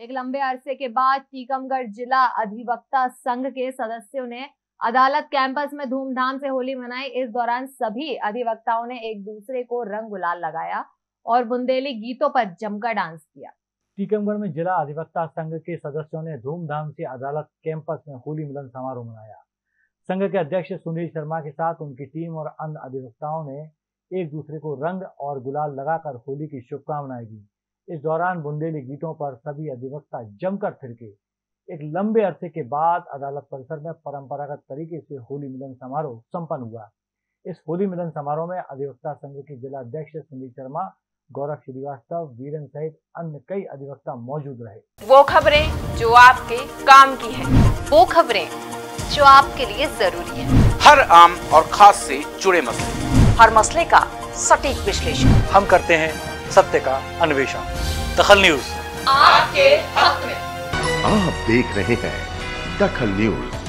एक लंबे अरसे के बाद टीकमगढ़ जिला अधिवक्ता संघ के सदस्यों ने अदालत कैंपस में धूमधाम से होली मनाई। इस दौरान सभी अधिवक्ताओं ने एक दूसरे को रंग गुलाल लगाया और बुंदेली गीतों पर जमकर डांस किया। टीकमगढ़ में जिला अधिवक्ता संघ के सदस्यों ने धूमधाम से अदालत कैंपस में होली मिलन समारोह मनाया। संघ के अध्यक्ष सुनील शर्मा के साथ उनकी टीम और अन्य अधिवक्ताओं ने एक दूसरे को रंग और गुलाल लगाकर होली की शुभकामनाएं दी। इस दौरान बुंदेली गीतों पर सभी अधिवक्ता जमकर थिरके। एक लंबे अरसे के बाद अदालत परिसर में परंपरागत तरीके से होली मिलन समारोह संपन्न हुआ। इस होली मिलन समारोह में अधिवक्ता संघ के जिला अध्यक्ष सुनील शर्मा, गौरव श्रीवास्तव, वीरन सहित अन्य कई अधिवक्ता मौजूद रहे। वो खबरें जो आपके काम की है, वो खबरें जो आपके लिए जरूरी है, हर आम और खास से जुड़े मसले, हर मसले का सटीक विश्लेषण हम करते हैं सत्य का अन्वेषण। दखल न्यूज आपके हक में। आप देख रहे हैं दखल न्यूज।